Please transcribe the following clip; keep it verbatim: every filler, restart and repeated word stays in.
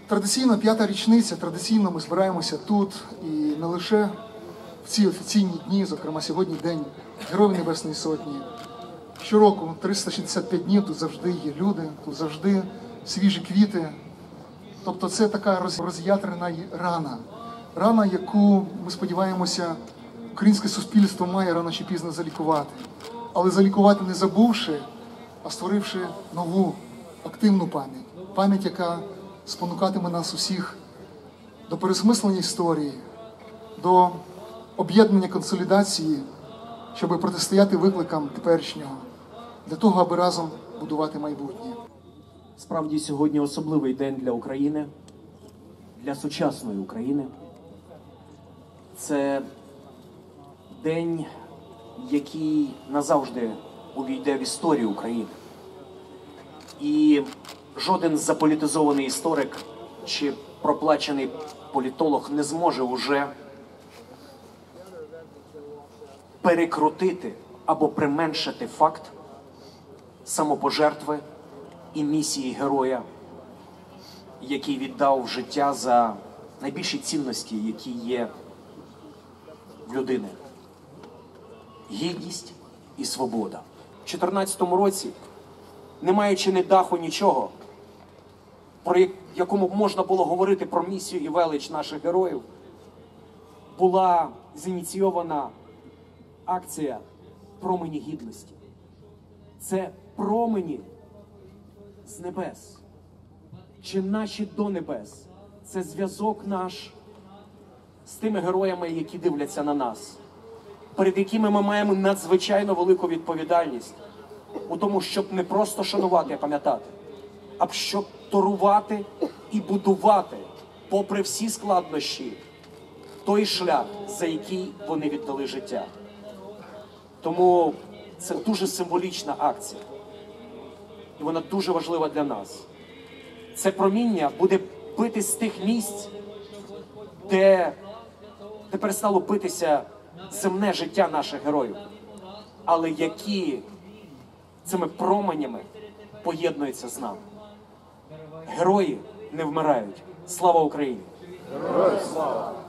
Традиційно п'ята річниця, традиційно ми збираємося тут, і не лише в ці офіційні дні, зокрема сьогодні День Героїв Небесної Сотні. Щороку, триста шістдесят п'ять днів, тут завжди є люди, тут завжди свіжі квіти. Тобто це така роз'ятрена рана. Рана, яку, ми сподіваємося, українське суспільство має рано чи пізно залікувати. Але залікувати не забувши, а створивши нову, активну пам'ять. Пам'ять, яка спонукатиме нас усіх до переосмислення історії, до об'єднання консолідації, щоб протистояти викликам теперішнього, для того, аби разом будувати майбутнє. Справді, сьогодні особливий день для України, для сучасної України. Це день, який назавжди увійде в історію України. І жоден заполітизований історик чи проплачений політолог не зможе уже перекрутити або применшити факт самопожертви і місії героя, який віддав життя за найбільші цінності, які є в людини. Гідність і свобода. У дві тисячі чотирнадцятому році, не маючи ні даху, нічого, про якому б можна було говорити про місію і велич наших героїв, була зініційована акція «Промені гідності». Це промені з небес, чи наші до небес. Це зв'язок наш з тими героями, які дивляться на нас, перед якими ми маємо надзвичайно велику відповідальність у тому, щоб не просто шанувати і пам'ятати, а щоб торувати і будувати, попри всі складнощі, той шлях, за який вони віддали життя. Тому це дуже символічна акція. І вона дуже важлива для нас. Це проміння буде бити з тих місць, де, де перестало битися земне життя наших героїв, але які цими променями поєднуються з нами. Герої не вмирають. Слава Україні! Героям слава!